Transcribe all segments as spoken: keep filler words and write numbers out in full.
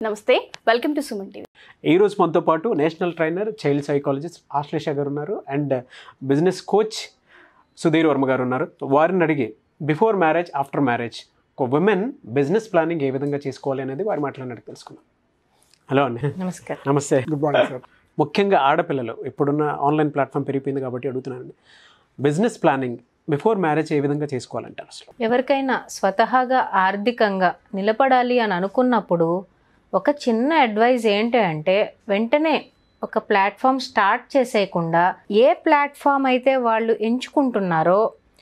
నమస్తే, welcome to Suman TV. ఈ రోజు మనతో పాటు national trainer, child psychologist Ashlesha గారు ఉన్నారు and business coach Sudheer Varma గారు ఉన్నారు. వారిని అడిగి బిఫోర్ మ్యారేజ్, ఆఫ్టర్ మ్యారేజ్ ఒక ఉమెన్ బిజినెస్ ప్లానింగ్ ఏ విధంగా చేసుకోవాలి అనేది వారి మాట్లాడినట్టు తెలుసుకుందాం. హలో అండి. నమస్కారం. నమస్తే. Good morning sir. ముఖ్యంగా ఆడపిల్లలు ఇప్పుడున్న ఆన్లైన్ ప్లాట్ఫామ్ పెరిగిపోయింది కాబట్టి అడుగుతున్నానండి, బిజినెస్ ప్లానింగ్ బిఫోర్ మ్యారేజ్ ఏ విధంగా చేసుకోవాలంటారు? అసలు ఎవరికైనా స్వతహాగా ఆర్థికంగా నిలబడాలి అని అనుకున్నప్పుడు ఒక చిన్న అడ్వైజ్ ఏంటి అంటే, వెంటనే ఒక ప్లాట్ఫామ్ స్టార్ట్ చేసేయకుండా ఏ ప్లాట్ఫామ్ అయితే వాళ్ళు ఎంచుకుంటున్నారో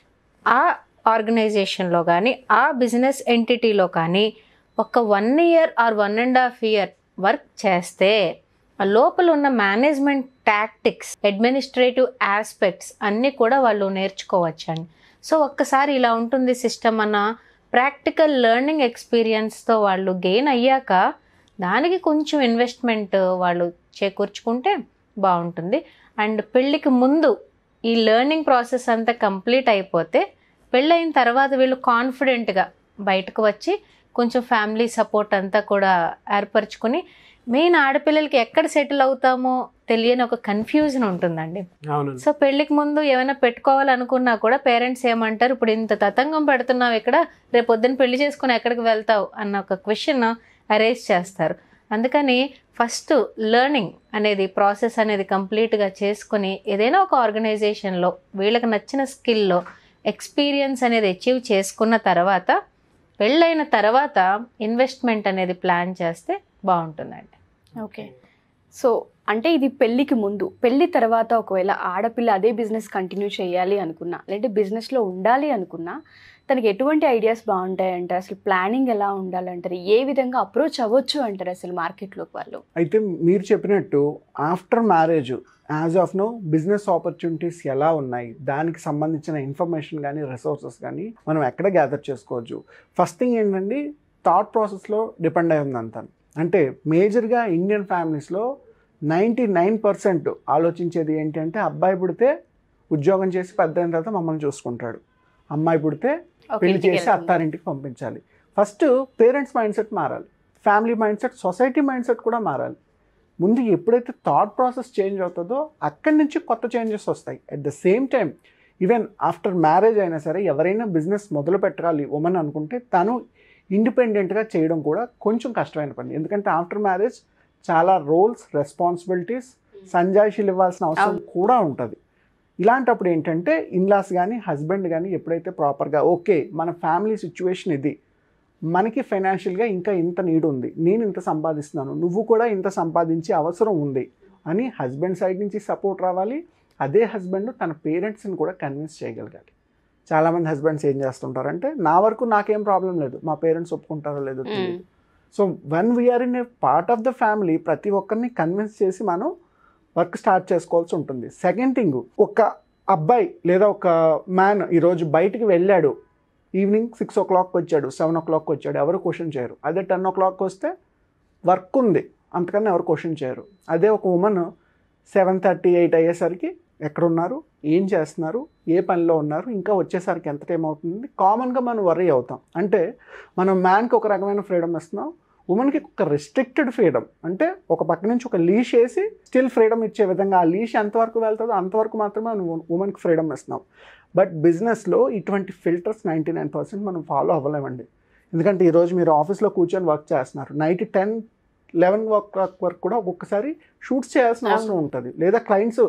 ఆ ఆర్గనైజేషన్లో కానీ ఆ బిజినెస్ ఎంటిటీలో కానీ ఒక one year or one and half year work చేస్తే ఆ లోపల ఉన్న మేనేజ్మెంట్ టాక్టిక్స్, అడ్మినిస్ట్రేటివ్ ఆస్పెక్ట్స్ అన్నీ కూడా వాళ్ళు నేర్చుకోవచ్చండి. సో ఒక్కసారి ఇలా ఉంటుంది సిస్టమ్ అన్న ప్రాక్టికల్ లెర్నింగ్ ఎక్స్పీరియన్స్తో వాళ్ళు గెయిన్ అయ్యాక దానికి కొంచెం ఇన్వెస్ట్మెంట్ వాళ్ళు చేకూర్చుకుంటే బాగుంటుంది. అండ్ పెళ్ళికి ముందు ఈ లెర్నింగ్ ప్రాసెస్ అంతా కంప్లీట్ అయిపోతే పెళ్ళైన తర్వాత వీళ్ళు కాన్ఫిడెంట్గా బయటకు వచ్చి కొంచెం ఫ్యామిలీ సపోర్ట్ అంతా కూడా ఏర్పరచుకుని, మెయిన్ ఆడపిల్లలకి ఎక్కడ సెటిల్ అవుతామో తెలియని ఒక కన్ఫ్యూజన్ ఉంటుందండి. సో పెళ్ళికి ముందు ఏమైనా పెట్టుకోవాలనుకున్నా కూడా పేరెంట్స్ ఏమంటారు, ఇప్పుడు ఇంత తతంగం పెడుతున్నావు ఇక్కడ, రేపు పొద్దున్న పెళ్లి చేసుకుని ఎక్కడికి వెళ్తావు అన్న ఒక క్వశ్చన్ అరేజ్ చేస్తారు. అందుకని ఫస్ట్ లెర్నింగ్ అనేది ప్రాసెస్ అనేది కంప్లీట్గా చేసుకుని ఏదైనా ఒక ఆర్గనైజేషన్లో వీళ్ళకి నచ్చిన స్కిల్లో ఎక్స్పీరియన్స్ అనేది అచీవ్ చేసుకున్న తర్వాత పెళ్ళైన తర్వాత ఇన్వెస్ట్మెంట్ అనేది ప్లాన్ చేస్తే బాగుంటుందండి. ఓకే, సో అంటే ఇది పెళ్ళికి ముందు. పెళ్ళి తర్వాత ఒకవేళ ఆడపిల్ల అదే బిజినెస్ కంటిన్యూ చేయాలి అనుకున్నా, లేదంటే బిజినెస్లో ఉండాలి అనుకున్నా, తనకి ఎటువంటి ఐడియాస్ బాగుంటాయి అంటారు? అసలు ప్లానింగ్ ఎలా ఉండాలంటారు? ఏ విధంగా అప్రోచ్ అవ్వచ్చు అంటారు అసలు మార్కెట్లోకి వాళ్ళు? అయితే మీరు చెప్పినట్టు after marriage as of now business opportunities ఎలా ఉన్నాయి, దానికి సంబంధించిన ఇన్ఫర్మేషన్ కానీ రిసోర్సెస్ కానీ మనం ఎక్కడ గ్యాదర్ చేసుకోవచ్చు. ఫస్ట్ థింగ్ ఏంటండి, థాట్ ప్రాసెస్లో డిపెండ్ అయి ఉందంతా. అంటే మేజర్గా ఇండియన్ ఫ్యామిలీస్లో నైంటీ నైన్ పర్సెంట్ ఆలోచించేది ఏంటి అంటే, అబ్బాయి పుడితే ఉద్యోగం చేసి పెద్ద అయిన తర్వాత మమ్మల్ని చూసుకుంటాడు, అమ్మాయి పుడితే పెళ్లి చేసి అత్తారింటికి పంపించాలి. ఫస్ట్ పేరెంట్స్ మైండ్ సెట్ మారాలి, family mindset, society mindset కూడా మారాలి. ముందు ఎప్పుడైతే థాట్ ప్రాసెస్ చేంజ్ అవుతుందో అక్కడి నుంచి కొత్త చేంజెస్ వస్తాయి. At the same time even after marriage అయినా సరే ఎవరైనా బిజినెస్ మొదలు పెట్టాలి ఉమెన్ అనుకుంటే తను ఇండిపెండెంట్గా చేయడం కూడా కొంచెం కష్టమైన పని. ఎందుకంటే ఆఫ్టర్ మ్యారేజ్ చాలా రోల్స్, రెస్పాన్సిబిలిటీస్, సంజాయిషీలు ఇవ్వాల్సిన అవసరం కూడా ఉంటుంది. ఇలాంటప్పుడు ఏంటంటే ఇన్లాస్ కానీ హస్బెండ్ కానీ ఎప్పుడైతే ప్రాపర్గా ఓకే మన ఫ్యామిలీ సిచ్యువేషన్ ఇది, మనకి ఫైనాన్షియల్గా ఇంకా ఇంత నీడ్ ఉంది, నేను ఇంత సంపాదిస్తున్నాను, నువ్వు కూడా ఇంత సంపాదించే అవసరం ఉంది అని హస్బెండ్ సైడ్ నుంచి సపోర్ట్ రావాలి. అదే హస్బెండ్ తన పేరెంట్స్ని కూడా కన్విన్స్ చేయగలగాలి. చాలామంది హస్బెండ్స్ ఏం చేస్తుంటారంటే, నా వరకు నాకేం ప్రాబ్లం లేదు, మా పేరెంట్స్ ఒప్పుకుంటారో లేదో తెలియదు. So one we're in a part of the family, ప్రతి ఒక్కరిని కన్విన్స్ చేసి మనం వర్క్ స్టార్ట్ చేసుకోవాల్సి ఉంటుంది. సెకండ్ థింగ్, ఒక అబ్బాయి లేదా ఒక మ్యాన్ ఈరోజు బయటికి వెళ్ళాడు, ఈవినింగ్ సిక్స్ ఓ క్లాక్కి వచ్చాడు, సెవెన్ ఓ క్లాక్కి వచ్చాడు, ఎవరు క్వశ్చన్ చేయరు. అదే టెన్ ఓ క్లాక్కి వస్తే వర్క్ ఉంది, అంతకన్నా ఎవరు క్వశ్చన్ చేయరు. అదే ఒక ఉమెన్ సెవెన్ థర్టీ ఎయిట్ అయ్యేసరికి ఎక్కడున్నారు, ఏం చేస్తున్నారు, ఏ పనిలో ఉన్నారు, ఇంకా వచ్చేసరికి ఎంత టైం అవుతుంది, కామన్గా మనం వర్రీ అవుతాం. అంటే మనం మ్యాన్కి ఒక రకమైన ఫ్రీడమ్ ఇస్తున్నాం, ఉమెన్కి ఒక రెస్ట్రిక్టెడ్ ఫ్రీడమ్. అంటే ఒక పక్క నుంచి ఒక లీష్ వేసి స్టిల్ ఫ్రీడమ్ ఇచ్చే విధంగా ఆ లీష్ ఎంతవరకు వెళ్తుందో అంతవరకు మాత్రమే మనం ఉమెన్కి ఫ్రీడమ్ ఇస్తున్నాం. బట్ బిజినెస్లో ఇటువంటి ఫిల్టర్స్ నైంటీ నైన్ పర్సెంట్ మనం ఫాలో అవ్వలేమండి. ఎందుకంటే ఈరోజు మీరు ఆఫీస్లో కూర్చొని వర్క్ చేస్తున్నారు, నైట్ టెన్ లెవెన్ వర్క్ వరకు కూడా ఒక్కొక్కసారి షూట్స్ చేయాల్సిన అవసరం ఉంటుంది. లేదా క్లయింట్స్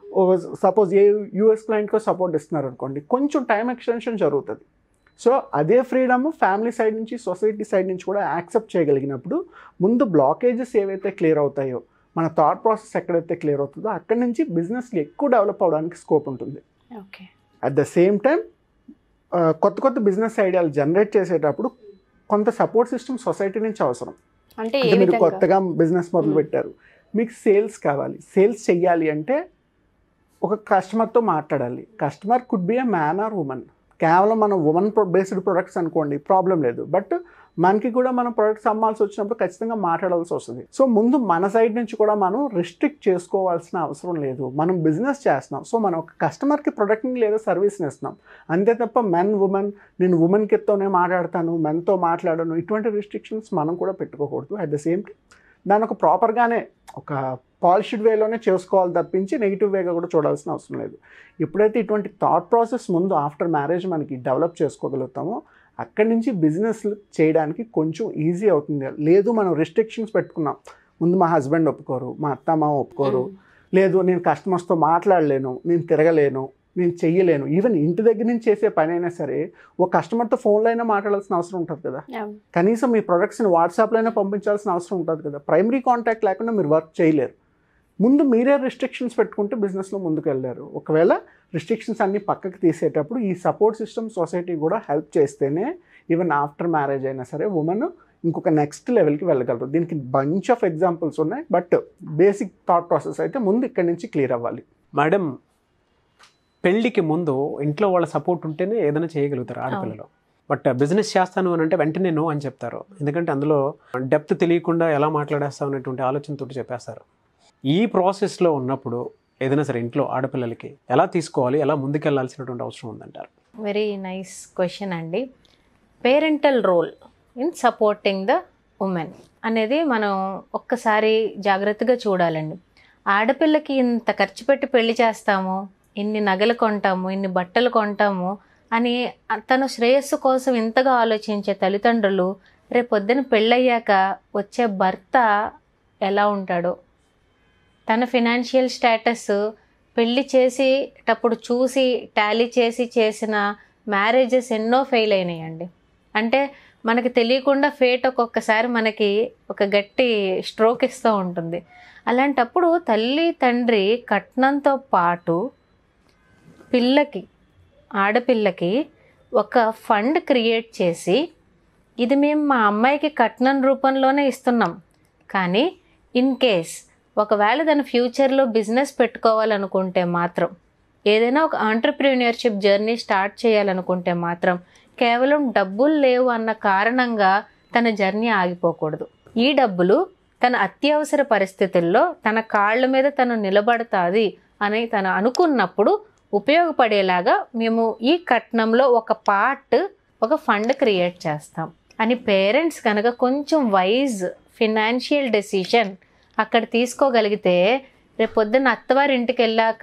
సపోజ్ ఏ యూఎస్ క్లయింట్కో సపోర్ట్ ఇస్తున్నారు అనుకోండి, కొంచెం టైం ఎక్స్టెన్షన్ జరుగుతుంది. సో అదే ఫ్రీడమ్ ఫ్యామిలీ సైడ్ నుంచి, సొసైటీ సైడ్ నుంచి కూడా యాక్సెప్ట్ చేయగలిగినప్పుడు ముందు బ్లాకేజెస్ ఏవైతే క్లియర్ అవుతాయో, మన థాట్ ప్రాసెస్ ఎక్కడైతే క్లియర్ అవుతుందో అక్కడి నుంచి బిజినెస్కి ఎక్కువ డెవలప్ అవడానికి స్కోప్ ఉంటుంది. Okay, at the same time కొత్త కొత్త బిజినెస్ ఐడియాలు జనరేట్ చేసేటప్పుడు కొంత సపోర్ట్ సిస్టమ్ సొసైటీ నుంచి అవసరం. అంటే మీరు కొత్తగా బిజినెస్ మొదలు పెట్టారు, మీకు సేల్స్ కావాలి, సేల్స్ చెయ్యాలి అంటే ఒక కస్టమర్తో మాట్లాడాలి. Customer could be a man or women, కేవలం మనం ఉమెన్ బేస్డ్ ప్రొడక్ట్స్ అనుకోండి ప్రాబ్లం లేదు, బట్ మనకి కూడా మనం ప్రొడక్ట్స్ అమ్మాల్సి వచ్చినప్పుడు ఖచ్చితంగా మాట్లాడాల్సి వస్తుంది. సో ముందు మన సైడ్ నుంచి కూడా మనం రిస్ట్రిక్ట్ చేసుకోవాల్సిన అవసరం లేదు. మనం బిజినెస్ చేస్తున్నాం, సో మనం ఒక కస్టమర్కి ప్రొడక్ట్ని లేదా సర్వీస్ని ఇస్తున్నాం అంతే తప్ప మెన్ ఉమెన్ నేను ఉమెన్ కిత్తోనే మాట్లాడతాను మెన్తో మాట్లాడను ఇటువంటి రిస్ట్రిక్షన్స్ మనం కూడా పెట్టుకోకూడదు. అట్ ద సేమ్ టైం దాని ఒక ప్రాపర్గానే ఒక పాలిష్డ్ వేలోనే చేసుకోవాలి తప్పించి నెగిటివ్ వేగా కూడా చూడాల్సిన అవసరం లేదు. ఎప్పుడైతే ఇటువంటి థాట్ ప్రాసెస్ ముందు ఆఫ్టర్ మ్యారేజ్ మనకి డెవలప్ చేసుకోగలుగుతామో అక్కడి నుంచి బిజినెస్ చేయడానికి కొంచెం ఈజీ అవుతుంది. లేదు మనం రెస్ట్రిక్షన్స్ పెట్టుకున్నాం, ముందు మా హస్బెండ్ ఒప్పుకోరు, మా అత్త మామ ఒప్పుకోరు, లేదు నేను కస్టమర్స్తో మాట్లాడలేను, నేను తిరగలేను, నేను చెయ్యలేను, ఈవెన్ ఇంటి దగ్గర నుంచి చేసే పని అయినా సరే ఒక కస్టమర్తో ఫోన్లో అయినా మాట్లాడాల్సిన అవసరం ఉంటుంది కదా, కనీసం మీ ప్రొడక్ట్స్ని వాట్సాప్లో అయినా పంపించాల్సిన అవసరం ఉంటుంది కదా. ప్రైమరీ కాంటాక్ట్ లేకుండా మీరు వర్క్ చేయలేరు. ముందు మీరే రిస్ట్రిక్షన్స్ పెట్టుకుంటే బిజినెస్లో ముందుకు వెళ్ళారు. ఒకవేళ రిస్ట్రిక్షన్స్ అన్నీ పక్కకు తీసేటప్పుడు ఈ సపోర్ట్ సిస్టమ్ సొసైటీ కూడా హెల్ప్ చేస్తేనే ఈవెన్ ఆఫ్టర్ మ్యారేజ్ అయినా సరే ఉమెన్ ఇంకొక నెక్స్ట్ లెవెల్కి వెళ్ళగలరు. దీనికి బంచ్ ఆఫ్ ఎగ్జాంపుల్స్ ఉన్నాయి, బట్ బేసిక్ థాట్ ప్రాసెస్ అయితే ముందు ఇక్కడి నుంచి క్లియర్ అవ్వాలి. మేడం, పెళ్ళికి ముందు ఇంట్లో వాళ్ళ సపోర్ట్ ఉంటేనే ఏదైనా చేయగలుగుతారు ఆడపిల్లలు. బట్ బిజినెస్ చేస్తాను అని అంటే వెంటనే నో అని చెప్తారు, ఎందుకంటే అందులో డెప్త్ తెలియకుండా ఎలా మాట్లాడేస్తాం అనేటువంటి ఆలోచనతో చెప్పేస్తారు. ఈ ప్రాసెస్లో ఉన్నప్పుడు ఏదైనా సరే ఇంట్లో ఆడపిల్లలకి ఎలా తీసుకోవాలి, ఎలా ముందుకెళ్లాల్సినటువంటి అవసరం ఉందంటారు? వెరీ నైస్ క్వశ్చన్ అండి. Parental role in supporting the women అనేది మనం ఒక్కసారి జాగ్రత్తగా చూడాలండి. ఆడపిల్లకి ఇంత ఖర్చు పెట్టి పెళ్లి చేస్తాము, ఇన్ని నగలు కొంటాము, ఇన్ని బట్టలు కొంటాము అని తన శ్రేయస్సు కోసం ఇంతగా ఆలోచించే తల్లిదండ్రులు రేపొద్దున పెళ్ళయ్యాక వచ్చే భర్త ఎలా ఉంటాడో, తన ఫినాన్షియల్ స్టేటస్ పెళ్ళి చేసేటప్పుడు చూసి టాలీ చేసి చేసిన మ్యారేజెస్ ఎన్నో ఫెయిల్ అయినాయండి. అంటే మనకి తెలియకుండా ఫేట్ ఒక్కొక్కసారి మనకి ఒక గట్టి స్ట్రోక్ ఇస్తూ ఉంటుంది. అలాంటప్పుడు తల్లి తండ్రి కట్నంతో పాటు పిల్లకి ఆడపిల్లకి ఒక ఫండ్ క్రియేట్ చేసి ఇది మేము మా అమ్మాయికి కట్నం రూపంలోనే ఇస్తున్నాం, కానీ ఇన్ కేస్ ఒకవేళ తన ఫ్యూచర్లో బిజినెస్ పెట్టుకోవాలనుకుంటే మాత్రం, ఏదైనా ఒక ఆంటర్ప్రీనియర్షిప్ జర్నీ స్టార్ట్ చేయాలనుకుంటే మాత్రం కేవలం డబ్బులు లేవు అన్న కారణంగా తన జర్నీ ఆగిపోకూడదు. ఈ డబ్బులు తన అత్యవసర పరిస్థితుల్లో తన కాళ్ళ మీద తను నిలబడతాది అని తను అనుకున్నప్పుడు ఉపయోగపడేలాగా మేము ఈ కట్నంలో ఒక పార్ట్ ఒక ఫండ్ క్రియేట్ చేస్తాం అని పేరెంట్స్ కనుక కొంచెం వైజ్ ఫినాన్షియల్ డెసిషన్ అక్కడ తీసుకోగలిగితే రేపు పొద్దున్న అత్తవారి ఇంటికి వెళ్ళాక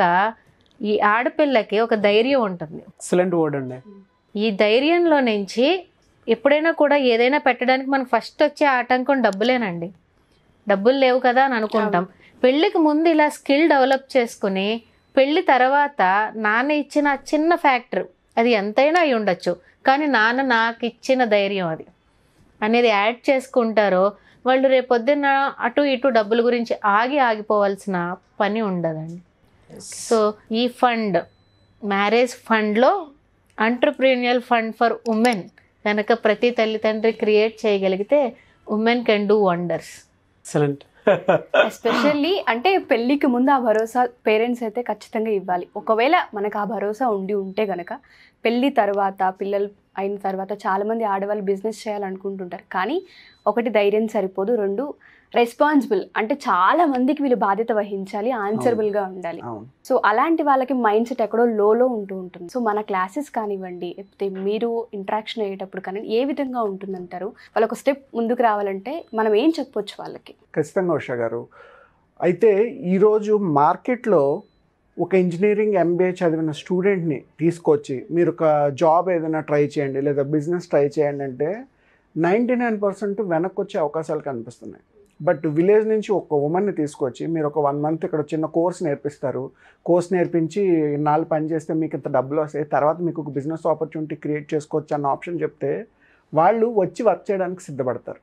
ఈ ఆడపిల్లకి ఒక ధైర్యం ఉంటుంది. ఎక్సలెంట్ వర్డ్ అండి. ఈ ధైర్యంలో నుంచి ఎప్పుడైనా కూడా ఏదైనా పెట్టడానికి మనకు ఫస్ట్ వచ్చే ఆటంకం డబ్బులేనండి. డబ్బులు లేవు కదా అని అనుకుంటాం. పెళ్ళికి ముందు ఇలా స్కిల్ డెవలప్ చేసుకుని పెళ్ళి తర్వాత నాన్న ఇచ్చిన చిన్న ఫ్యాక్టర్ అది ఎంతైనా అయి ఉండొచ్చు, కానీ నాన్న నాకు ఇచ్చిన ధైర్యం అది అనేది యాడ్ చేసుకుంటారో వాళ్ళు రేపొద్దున్న అటు ఇటు డబ్బుల గురించి ఆగి ఆగిపోవాల్సిన పని ఉండదండి. సో ఈ ఫండ్ మ్యారేజ్ ఫండ్లో ఎంటర్‌ప్రెన్యూరియల్ ఫండ్ ఫర్ ఉమెన్ కనుక ప్రతి తల్లిదండ్రి క్రియేట్ చేయగలిగితే women can do wonders. Excellent. Especially అంటే పెళ్ళికి ముందు ఆ భరోసా పేరెంట్స్ అయితే ఖచ్చితంగా ఇవ్వాలి. ఒకవేళ మనకు ఆ భరోసా ఉండి ఉంటే కనుక పెళ్ళి తర్వాత పిల్లలు అయిన తర్వాత చాలామంది ఆడవాళ్ళు బిజినెస్ చేయాలనుకుంటుంటారు, కానీ ఒకటి ధైర్యం సరిపోదు, రెండు రెస్పాన్సిబుల్ అంటే చాలా మందికి వీళ్ళు బాధ్యత వహించాలి, ఆన్సరబుల్గా ఉండాలి. సో అలాంటి వాళ్ళకి మైండ్ సెట్ ఎక్కడో లోలో ఉంటూ ఉంటుంది. సో మన క్లాసెస్ కానివ్వండి, లేకపోతే మీరు ఇంటరాక్షన్ అయ్యేటప్పుడు కానీ ఏ విధంగా ఉంటుందంటారు? వాళ్ళకు ఒక స్టెప్ ముందుకు రావాలంటే మనం ఏం చెప్పొచ్చు వాళ్ళకి? ఖచ్చితంగా ఉషా గారు, అయితే ఈరోజు మార్కెట్లో ఒక ఇంజనీరింగ్ ఎంబీఏ చదివిన స్టూడెంట్ని తీసుకొచ్చి మీరు ఒక జాబ్ ఏదైనా ట్రై చేయండి లేదా బిజినెస్ ట్రై చేయండి అంటే నైంటీ నైన్ పర్సెంట్ వెనక్కి వచ్చే అవకాశాలు కనిపిస్తున్నాయి. బట్ విలేజ్ నుంచి ఒక ఉమెన్ని తీసుకొచ్చి మీరు ఒక వన్ మంత్ ఇక్కడ చిన్న కోర్స్ నేర్పిస్తారు, కోర్స్ నేర్పించి నాలుగు పని చేస్తే మీకు ఇంత డబ్బులు వస్తాయి, తర్వాత మీకు ఒక బిజినెస్ ఆపర్చునిటీ క్రియేట్ చేసుకోవచ్చు అన్న ఆప్షన్ చెప్తే వాళ్ళు వచ్చి వర్క్ చేయడానికి సిద్ధపడతారు.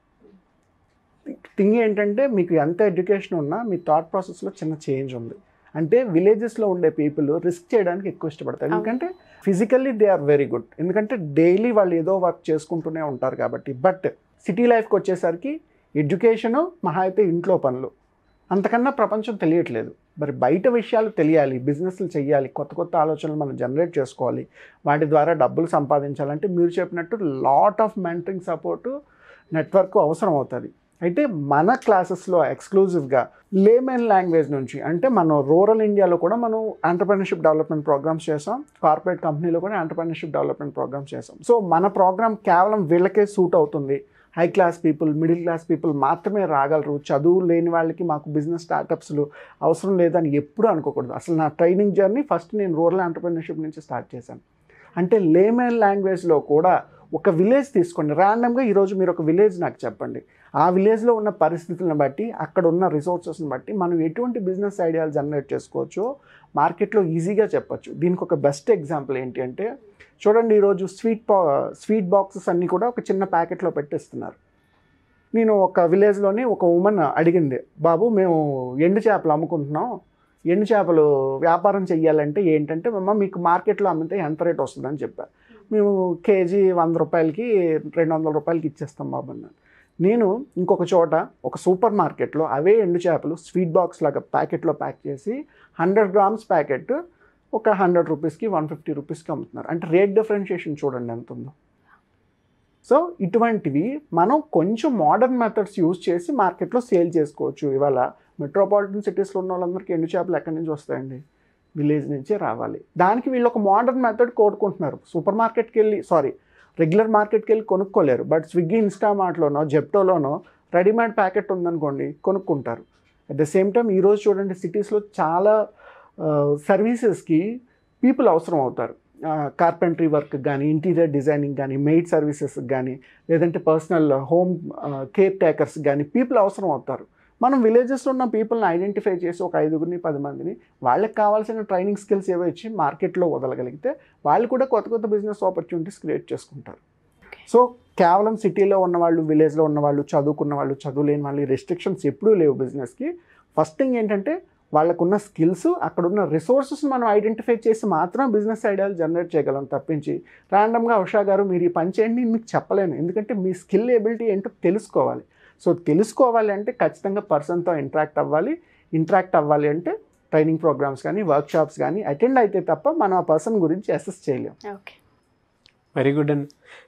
థింగ్ ఏంటంటే మీకు ఎంత ఎడ్యుకేషన్ ఉన్నా మీ థాట్ ప్రాసెస్లో చిన్న చేంజ్ ఉంది. అంటే విలేజెస్లో ఉండే పీపుల్ రిస్క్ చేయడానికి ఎక్కువ ఇష్టపడతారు, ఎందుకంటే physically they are very good, ఎందుకంటే డైలీ వాళ్ళు ఏదో వర్క్ చేసుకుంటూనే ఉంటారు కాబట్టి. బట్ సిటీ లైఫ్కి వచ్చేసరికి ఎడ్యుకేషను మహా అయితే ఇంట్లో పనులు, అంతకన్నా ప్రపంచం తెలియట్లేదు. మరి బయట విషయాలు తెలియాలి, బిజినెస్లు చేయాలి, కొత్త కొత్త ఆలోచనలు మనం జనరేట్ చేసుకోవాలి, వాటి ద్వారా డబ్బులు సంపాదించాలంటే మీరు చెప్పినట్టు lot of mentoring support network అవసరం అవుతుంది. అయితే మన క్లాసెస్లో ఎక్స్క్లూజివ్గా లేమెన్ లాంగ్వేజ్ నుంచి, అంటే మనం రూరల్ ఇండియాలో కూడా మనం ఎంటర్‌ప్రెన్యూర్‌షిప్ డెవలప్మెంట్ ప్రోగ్రామ్స్ చేసాం, కార్పొరేట్ కంపెనీలో కూడా ఎంటర్‌ప్రెన్యూర్‌షిప్ డెవలప్మెంట్ ప్రోగ్రామ్స్ చేసాం. సో మన ప్రోగ్రామ్ కేవలం వీళ్ళకే సూట్ అవుతుంది, high class people, middle class people మాత్రమే రాగలరు, చదువు లేని వాళ్ళకి మాకు బిజినెస్ స్టార్టప్స్లు అవసరం లేదని ఎప్పుడూ అనుకోకూడదు. అసలు నా ట్రైనింగ్ జర్నీ ఫస్ట్ నేను రూరల్ ఎంటర్‌ప్రెన్యూర్‌షిప్ నుంచి స్టార్ట్ చేశాను. అంటే లేమెన్ లాంగ్వేజ్లో కూడా ఒక విలేజ్ తీసుకోండి, ర్యాండమ్గా ఈరోజు మీరు ఒక విలేజ్ నాకు చెప్పండి, ఆ విలేజ్లో ఉన్న పరిస్థితులను బట్టి, అక్కడ ఉన్న రిసోర్సెస్ని బట్టి మనం ఎటువంటి బిజినెస్ ఐడియాలు జనరేట్ చేసుకోవచ్చో మార్కెట్లో ఈజీగా చెప్పచ్చు. దీనికి ఒక బెస్ట్ ఎగ్జాంపుల్ ఏంటి అంటే, చూడండి ఈరోజు స్వీట్ పా స్వీట్ బాక్సెస్ అన్నీ కూడా ఒక చిన్న ప్యాకెట్లో పెట్టేస్తున్నారు. నేను ఒక విలేజ్లోని ఒక ఉమెన్ అడిగింది, బాబు మేము ఎండు చేపలు అమ్ముకుంటున్నాం, ఎండు చేపలు వ్యాపారం చెయ్యాలంటే ఏంటంటే, అమ్మ మీకు మార్కెట్లో అమ్మితే ఎంత రేట్ వస్తుందని చెప్పారు. మేము కేజీ వంద రూపాయలకి రెండు వందల రూపాయలకి ఇచ్చేస్తాం బాబు అన్నాను. నేను ఇంకొక చోట ఒక సూపర్ మార్కెట్లో అవే ఎండు చేపలు స్వీట్ బాక్స్ లాగా ప్యాకెట్లో ప్యాక్ చేసి హండ్రెడ్ గ్రామ్స్ ప్యాకెట్ ఒక హండ్రెడ్ రూపీస్కి వన్ ఫిఫ్టీ రూపీస్కి అమ్ముతున్నారు. అంటే రేట్ డిఫరెన్షియేషన్ చూడండి ఎంత ఉందో. సో ఇటువంటివి మనం కొంచెం మోడర్న్ మెథడ్స్ యూజ్ చేసి మార్కెట్లో సేల్ చేసుకోవచ్చు. ఇవాళ మెట్రోపాలిటన్ సిటీస్లో ఉన్న వాళ్ళందరికీ ఎండు చేపలు ఎక్కడి నుంచి వస్తాయండి? విలేజ్ నుంచే రావాలి. దానికి వీళ్ళు ఒక మోడర్న్ మెథడ్ కోరుకుంటున్నారు. సూపర్ మార్కెట్కి వెళ్ళి సారీ రెగ్యులర్ మార్కెట్కి వెళ్ళి కొనుక్కోలేరు, బట్ స్విగ్గీ, ఇన్స్టామార్ట్లోనో జెప్టోలోనో రెడీమేడ్ ప్యాకెట్ ఉందనుకోండి కొనుక్కుంటారు. అట్ ద సేమ్ టైం ఈరోజు చూడండి సిటీస్లో చాలా సర్వీసెస్కి పీపుల్ అవసరం అవుతారు. కార్పెంటరీ వర్క్ కానీ, ఇంటీరియర్ డిజైనింగ్ కానీ, మెయిడ్ సర్వీసెస్కి కానీ, లేదంటే పర్సనల్ హోమ్ కేర్ టేకర్స్ కానీ పీపుల్ అవసరం అవుతారు. మనం విలేజెస్లో ఉన్న పీపుల్ని ఐడెంటిఫై చేసి ఒక ఐదుగురిని పది మందిని వాళ్ళకి కావాల్సిన ట్రైనింగ్ స్కిల్స్ ఏవో ఇచ్చి మార్కెట్లో వదలగలిగితే వాళ్ళు కూడా కొత్త కొత్త బిజినెస్ ఆపర్చునిటీస్ క్రియేట్ చేసుకుంటారు. సో కేవలం సిటీలో ఉన్నవాళ్ళు, విలేజ్లో ఉన్నవాళ్ళు, చదువుకున్న వాళ్ళు, చదువు లేని వాళ్ళు, రెస్ట్రిక్షన్స్ ఎప్పుడూ లేవు బిజినెస్కి. ఫస్ట్ థింగ్ ఏంటంటే వాళ్ళకున్న స్కిల్స్, అక్కడున్న రిసోర్సెస్ మనం ఐడెంటిఫై చేసి మాత్రం బిజినెస్ ఐడియాలు జనరేట్ చేయగలం తప్పించి ర్యాండమ్గా ఉషా గారు మీరు ఈ పని చేయండి మీకు చెప్పలేను. ఎందుకంటే మీ స్కిల్ ఎబిలిటీ ఏంటో తెలుసుకోవాలి. సో తెలుసుకోవాలి అంటే ఖచ్చితంగా పర్సన్తో ఇంటరాక్ట్ అవ్వాలి. ఇంటరాక్ట్ అవ్వాలి అంటే ట్రైనింగ్ ప్రోగ్రామ్స్ కానీ, వర్క్షాప్స్ కానీ అటెండ్ అయితే తప్ప మనం ఆ పర్సన్ గురించి అసెస్ చేయలేం. ఓకే, వెరీ గుడ్ అండ్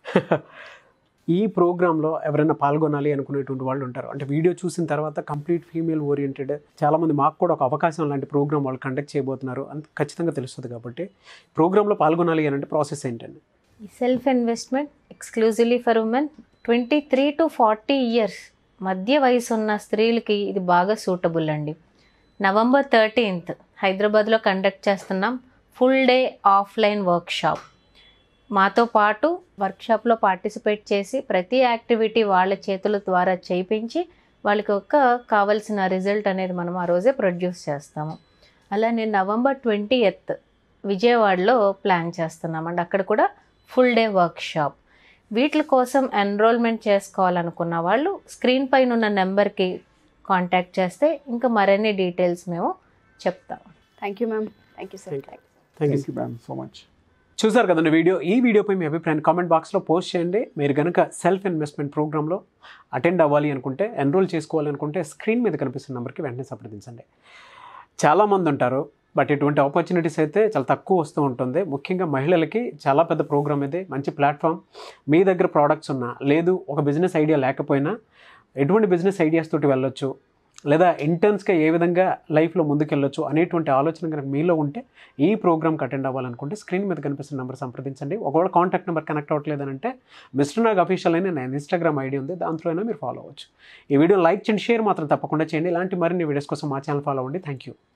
ఈ ప్రోగ్రాంలో ఎవరైనా పాల్గొనాలి అనుకునేటువంటి వాళ్ళు ఉంటారు. అంటే వీడియో చూసిన తర్వాత కంప్లీట్ ఫీమేల్ ఓరియంటెడ్ చాలామంది మాకు కూడా ఒక అవకాశం లాంటి ప్రోగ్రామ్ వాళ్ళు కండక్ట్ చేయబోతున్నారు అని ఖచ్చితంగా తెలుస్తుంది. కాబట్టి ప్రోగ్రాంలో పాల్గొనాలి అని అంటే ప్రాసెస్ ఏంటండి? Self investment exclusively for women twenty three to forty years మధ్య వయసు ఉన్న స్త్రీలకి ఇది బాగా సూటబుల్ అండి. నవంబర్ థర్టీన్త్ హైదరాబాద్లో కండక్ట్ చేస్తున్నాం ఫుల్ డే ఆఫ్లైన్ వర్క్షాప్. మాతో పాటు వర్క్షాప్లో పార్టిసిపేట్ చేసి ప్రతి యాక్టివిటీ వాళ్ళ చేతుల ద్వారా చేయించి వాళ్ళకి ఒక కావాల్సిన రిజల్ట్ అనేది మనం ఆ రోజే ప్రొడ్యూస్ చేస్తాము. అలానే నవంబర్ ట్వంటీ ఎయిత్ విజయవాడలో ప్లాన్ చేస్తున్నామండి, అక్కడ కూడా ఫుల్ డే వర్క్షాప్. వీటి కోసం ఎన్రోల్మెంట్ చేసుకోవాలనుకున్న వాళ్ళు స్క్రీన్ పైన ఉన్న నెంబర్కి కాంటాక్ట్ చేస్తే ఇంకా మరిన్ని డీటెయిల్స్ మేము చెప్తాం. Thank you ma'am. Thank you sir. Thank you ma'am so much. చూసారు కదండి వీడియో. ఈ వీడియోపై మీ అభిప్రాయాన్ని కామెంట్ బాక్స్లో పోస్ట్ చేయండి. మీరు కనుక సెల్ఫ్ ఇన్వెస్ట్మెంట్ ప్రోగ్రాంలో అటెండ్ అవ్వాలి అనుకుంటే, ఎన్రోల్ చేసుకోవాలి అనుకుంటే స్క్రీన్ మీద కనిపిస్తున్న నెంబర్కి వెంటనే సంప్రదించండి. చాలామంది ఉంటారు, బట్ ఇటువంటి ఆపర్చునిటీస్ అయితే చాలా తక్కువ వస్తూ ఉంటుంది. ముఖ్యంగా మహిళలకి చాలా పెద్ద ప్రోగ్రామ్ ఇది, మంచి ప్లాట్ఫామ్. మీ దగ్గర ప్రోడక్ట్స్ ఉన్నా, లేదు ఒక బిజినెస్ ఐడియా లేకపోయినా ఎటువంటి బిజినెస్ ఐడియాస్ తోటి వెళ్ళొచ్చు, లేదా ఇంటర్న్స్గా ఏ విధంగా లైఫ్లో ముందుకెళ్ళొచ్చు అనేటువంటి ఆలోచన కనుక మీలో ఉంటే ఈ ప్రోగ్రామ్కి అటెండ్ అవ్వాలనుకుంటే స్క్రీన్ మీద కనిపిస్తున్న నెంబర్ సంప్రదించండి. ఒకవేళ కాంటాక్ట్ నెంబర్ కనెక్ట్ అవ్వట్లేదంటే మిస్టర్ నాగ్ అఫీషియల్ అయినా నేను ఇన్స్టాగ్రామ్ ఐడి ఉంది, దాంట్లో అయినా మీరు ఫాలో అవ్వచ్చు. ఈ వీడియో లైక్ చేయండి, షేర్ మాత్రం తప్పకుండా చేయండి. ఇలాంటి మరిన్ని వీడియోస్ కోసం మా ఛానల్ ఫాలో అవ్వండి. Thank you.